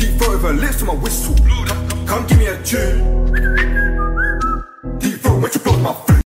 Deep throat with her lips to my whistle. Come give me a tune.